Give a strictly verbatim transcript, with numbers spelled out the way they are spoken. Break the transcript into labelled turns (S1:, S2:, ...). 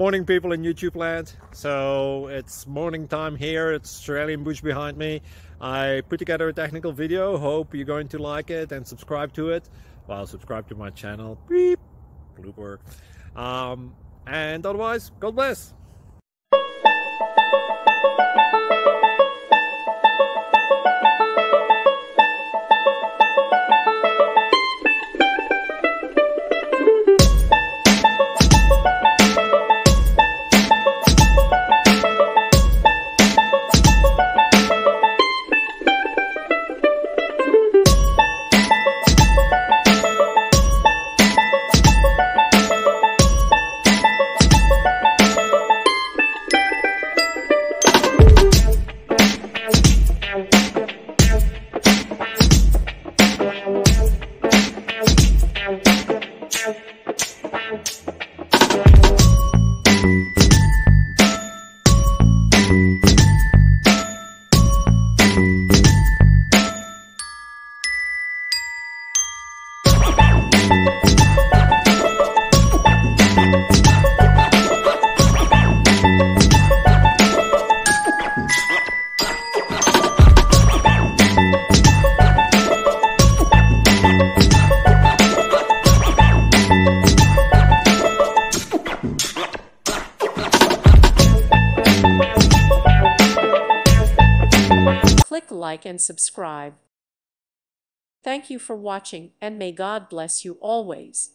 S1: Morning, people in YouTube land. So it's morning time here. It's Australian bush behind me. I put together a technical video. Hope you're going to like it and subscribe to it. Well, subscribe to my channel. Beep. Blooper. Um, and otherwise, God bless.
S2: Click like and subscribe. Thank you for watching, and may God bless you always.